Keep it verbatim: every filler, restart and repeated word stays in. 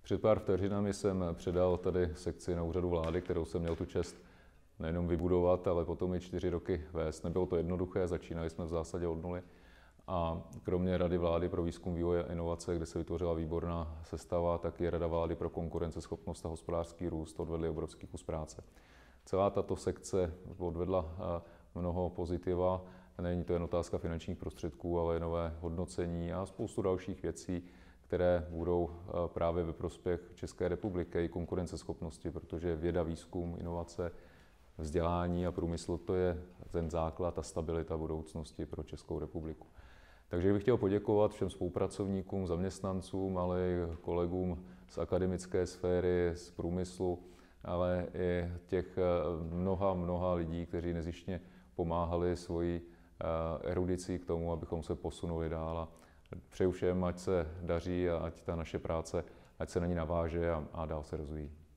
Před pár vteřinami jsem předal tady sekci na úřadu vlády, kterou jsem měl tu čest nejenom vybudovat, ale potom i čtyři roky vést. Nebylo to jednoduché, začínali jsme v zásadě od nuly. A kromě Rady vlády pro výzkum, vývoj a inovace, kde se vytvořila výborná sestava, tak i Rada vlády pro konkurenceschopnost a hospodářský růst odvedly obrovský kus práce. Celá tato sekce odvedla mnoho pozitiva. Není to jen otázka finančních prostředků, ale i nové hodnocení a spoustu dalších věcí, které budou právě ve prospěch České republiky i konkurenceschopnosti, protože věda, výzkum, inovace, vzdělání a průmysl, to je ten základ a stabilita budoucnosti pro Českou republiku. Takže bych chtěl poděkovat všem spolupracovníkům, zaměstnancům, ale i kolegům z akademické sféry, z průmyslu, ale i těch mnoha, mnoha lidí, kteří nezištně pomáhali svojí erudicí k tomu, abychom se posunuli dál. A přeju všem, ať se daří a ať ta naše práce, ať se na ní naváže a, a dál se rozvíjí.